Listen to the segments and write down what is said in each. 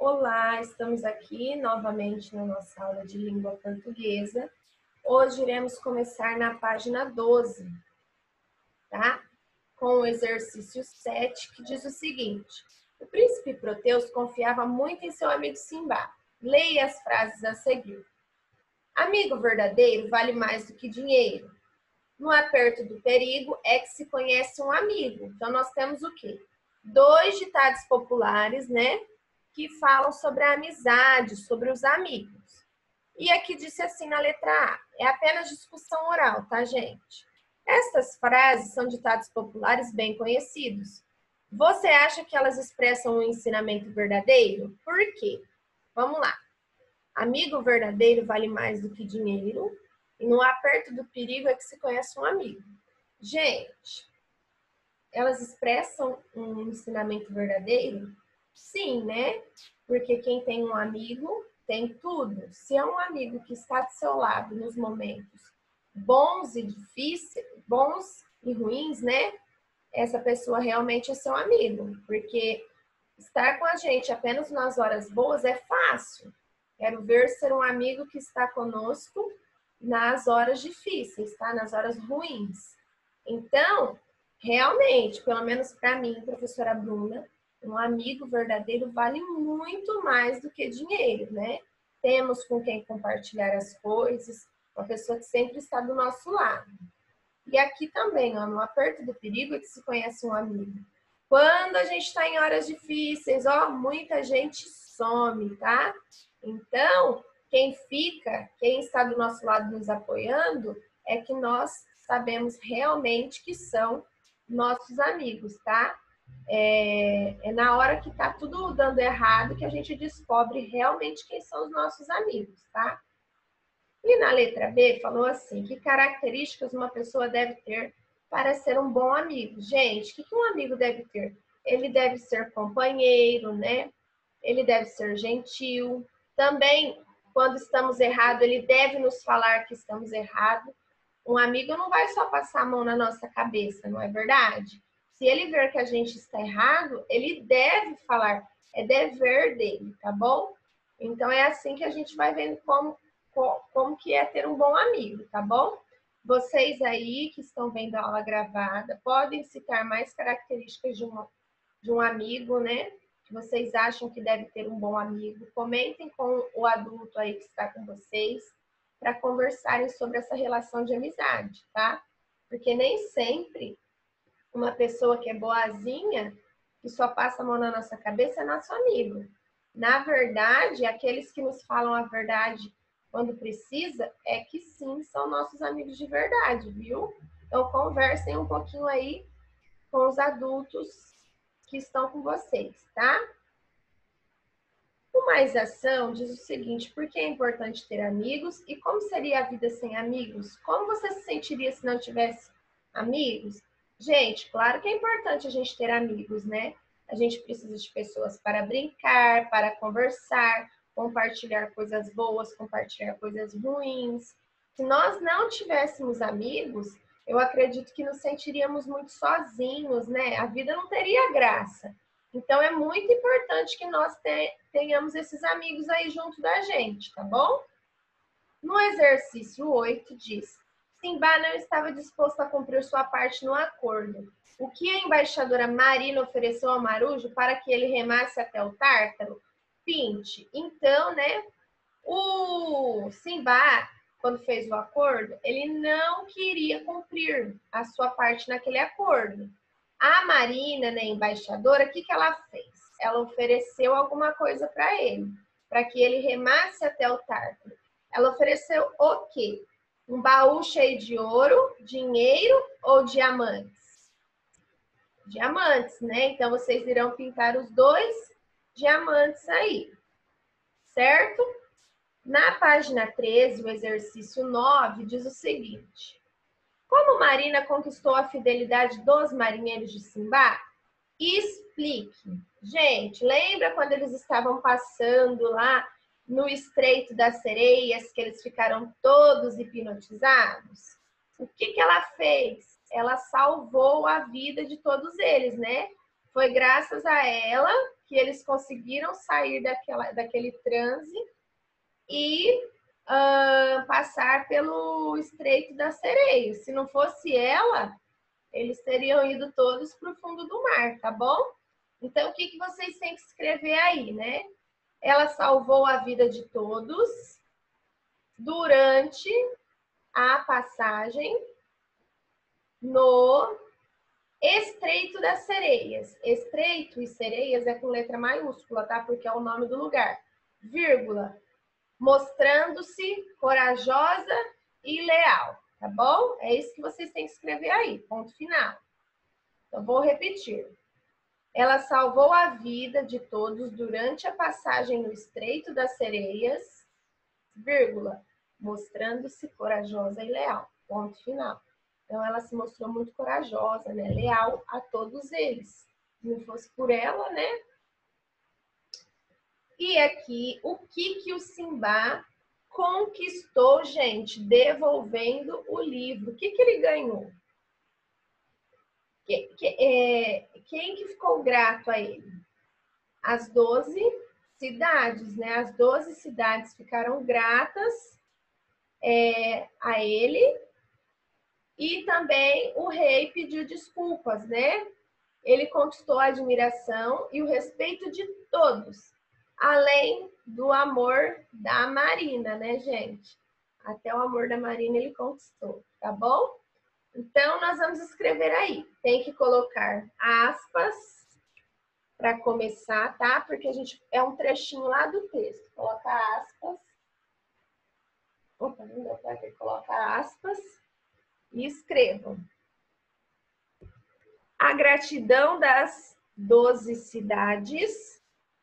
Olá, estamos aqui novamente na nossa aula de língua portuguesa. Hoje iremos começar na página 12, tá? Com o exercício 7, que diz o seguinte: o príncipe Proteus confiava muito em seu amigo Simba. Leia as frases a seguir. Amigo verdadeiro vale mais do que dinheiro. No aperto do perigo é que se conhece um amigo. Então, nós temos o quê? Dois ditados populares, né? Que falam sobre a amizade, sobre os amigos. E aqui disse assim na letra A, é apenas discussão oral, tá, gente? Estas frases são ditados populares bem conhecidos. Você acha que elas expressam um ensinamento verdadeiro? Por quê? Vamos lá. Amigo verdadeiro vale mais do que dinheiro, e no aperto do perigo é que se conhece um amigo. Gente, elas expressam um ensinamento verdadeiro? Sim, né? Porque quem tem um amigo tem tudo. Se é um amigo que está do seu lado nos momentos bons e difíceis, bons e ruins, né? Essa pessoa realmente é seu amigo, porque estar com a gente apenas nas horas boas é fácil. Quero ver ser um amigo que está conosco nas horas difíceis, tá? Nas horas ruins. Então, realmente, pelo menos para mim, professora Bruna, um amigo verdadeiro vale muito mais do que dinheiro, né? Temos com quem compartilhar as coisas, uma pessoa que sempre está do nosso lado. E aqui também, ó, no aperto do perigo é que se conhece um amigo. Quando a gente está em horas difíceis, ó, muita gente some, tá? Então, quem fica, quem está do nosso lado nos apoiando, é que nós sabemos realmente que são nossos amigos, tá? É na hora que tá tudo dando errado que a gente descobre realmente quem são os nossos amigos, tá? E na letra B falou assim, que características uma pessoa deve ter para ser um bom amigo? Gente, o que um amigo deve ter? Ele deve ser companheiro, né? Ele deve ser gentil. Também, quando estamos errados, ele deve nos falar que estamos errados. Um amigo não vai só passar a mão na nossa cabeça, não é verdade? Se ele ver que a gente está errado, ele deve falar. É dever dele, tá bom? Então, é assim que a gente vai vendo como que é ter um bom amigo, tá bom? Vocês aí que estão vendo a aula gravada, podem citar mais características de um amigo, né? Que vocês acham que deve ter um bom amigo. Comentem com o adulto aí que está com vocês para conversarem sobre essa relação de amizade, tá? Porque nem sempre uma pessoa que é boazinha, que só passa a mão na nossa cabeça, é nosso amigo. Na verdade, aqueles que nos falam a verdade quando precisa, é que sim, são nossos amigos de verdade, viu? Então, conversem um pouquinho aí com os adultos que estão com vocês, tá? O Mais Ação diz o seguinte, por que é importante ter amigos e como seria a vida sem amigos? Como você se sentiria se não tivesse amigos? Gente, claro que é importante a gente ter amigos, né? A gente precisa de pessoas para brincar, para conversar, compartilhar coisas boas, compartilhar coisas ruins. Se nós não tivéssemos amigos, eu acredito que nos sentiríamos muito sozinhos, né? A vida não teria graça. Então, é muito importante que nós tenhamos esses amigos aí junto da gente, tá bom? No exercício 8 diz, Simba não estava disposto a cumprir sua parte no acordo. O que a embaixadora Marina ofereceu ao Marujo para que ele remasse até o Tártaro? Pinte. Então, né, o Simba, quando fez o acordo, ele não queria cumprir a sua parte naquele acordo. A Marina, né, embaixadora, o que ela fez? Ela ofereceu alguma coisa para ele, para que ele remasse até o Tártaro. Ela ofereceu o quê? Um baú cheio de ouro, dinheiro ou diamantes? Diamantes, né? Então, vocês irão pintar os dois diamantes aí, certo? Na página 13, o exercício 9, diz o seguinte. Como Marina conquistou a fidelidade dos marinheiros de Simba? Explique. Gente, lembra quando eles estavam passando lá no Estreito das Sereias, que eles ficaram todos hipnotizados? O que ela fez? Ela salvou a vida de todos eles, né? Foi graças a ela que eles conseguiram sair daquele transe e passar pelo Estreito das Sereias. Se não fosse ela, eles teriam ido todos para o fundo do mar, tá bom? Então, o que vocês têm que escrever aí, né? Ela salvou a vida de todos durante a passagem no Estreito das Sereias. Estreito e Sereias é com letra maiúscula, tá? Porque é o nome do lugar. Vírgula. Mostrando-se corajosa e leal, tá bom? É isso que vocês têm que escrever aí, ponto final. Então, vou repetir. Ela salvou a vida de todos durante a passagem no Estreito das Sereias, vírgula, mostrando-se corajosa e leal, ponto final. Então, ela se mostrou muito corajosa, né? Leal a todos eles. Se não fosse por ela, né? E aqui, o que o Simba conquistou, gente, devolvendo o livro? O que ele ganhou? Quem que ficou grato a ele? As 12 cidades, né? As 12 cidades ficaram gratas a ele. E também o rei pediu desculpas, né? Ele conquistou a admiração e o respeito de todos, além do amor da Marina, né, gente? Até o amor da Marina ele conquistou, tá bom? Então, nós vamos escrever aí. Tem que colocar aspas para começar, tá? Porque a gente é um trechinho lá do texto. Coloca aspas. Opa, não deu para ver. Coloca aspas e escrevam. A gratidão das 12 cidades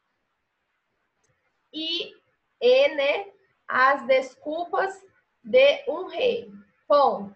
e né, as desculpas de um rei. Ponto.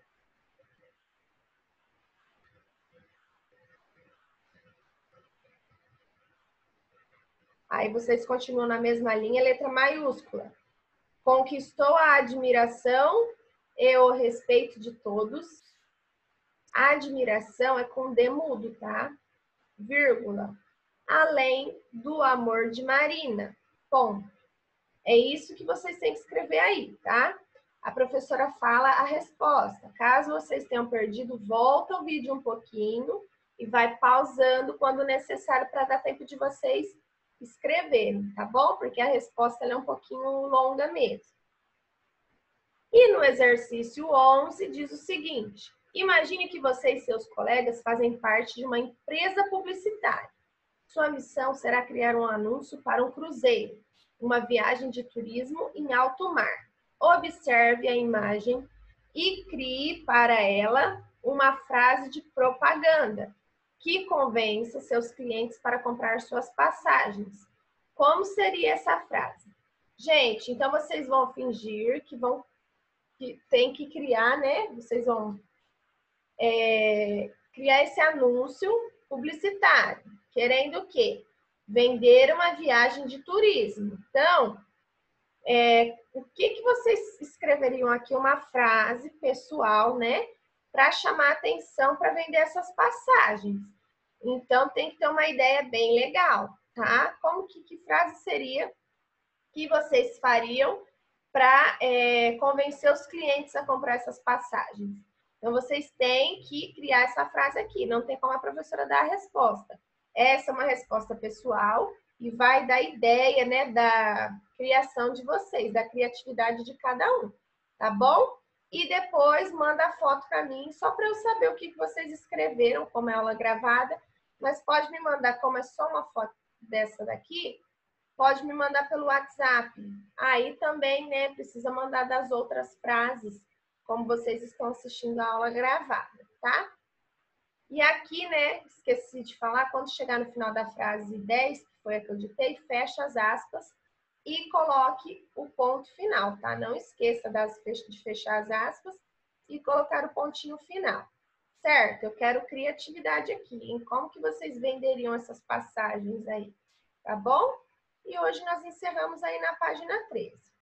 Aí vocês continuam na mesma linha, letra maiúscula. Conquistou a admiração e o respeito de todos. A admiração é com D mudo, tá? Vírgula. Além do amor de Marina. Ponto. É isso que vocês têm que escrever aí, tá? A professora fala a resposta. Caso vocês tenham perdido, volta o vídeo um pouquinho e vai pausando quando necessário para dar tempo de vocês escreverem, tá bom? Porque a resposta é um pouquinho longa mesmo. E no exercício 11 diz o seguinte: imagine que você e seus colegas fazem parte de uma empresa publicitária. Sua missão será criar um anúncio para um cruzeiro, uma viagem de turismo em alto mar. Observe a imagem e crie para ela uma frase de propaganda que convença seus clientes para comprar suas passagens. Como seria essa frase? Gente, então vocês vão fingir que tem que criar, né? Vocês vão criar esse anúncio publicitário, querendo o quê? Vender uma viagem de turismo. Então, o que vocês escreveriam aqui? Uma frase pessoal, né? Para chamar atenção para vender essas passagens. Então, tem que ter uma ideia bem legal, tá? Como que frase seria que vocês fariam para convencer os clientes a comprar essas passagens? Então, vocês têm que criar essa frase aqui. Não tem como a professora dar a resposta. Essa é uma resposta pessoal e vai dar ideia, né, da criação de vocês, da criatividade de cada um, tá bom? E depois manda a foto para mim, só para eu saber o que vocês escreveram, como é aula gravada. Mas pode me mandar, como é só uma foto dessa daqui, pode me mandar pelo WhatsApp. Aí também, né, precisa mandar das outras frases, como vocês estão assistindo a aula gravada, tá? E aqui, né, esqueci de falar, quando chegar no final da frase 10, que foi a que eu ditei, fecha as aspas e coloque o ponto final, tá? Não esqueça de fechar as aspas e colocar o pontinho final. Certo? Eu quero criatividade aqui, em como que vocês venderiam essas passagens aí, tá bom? E hoje nós encerramos aí na página 13.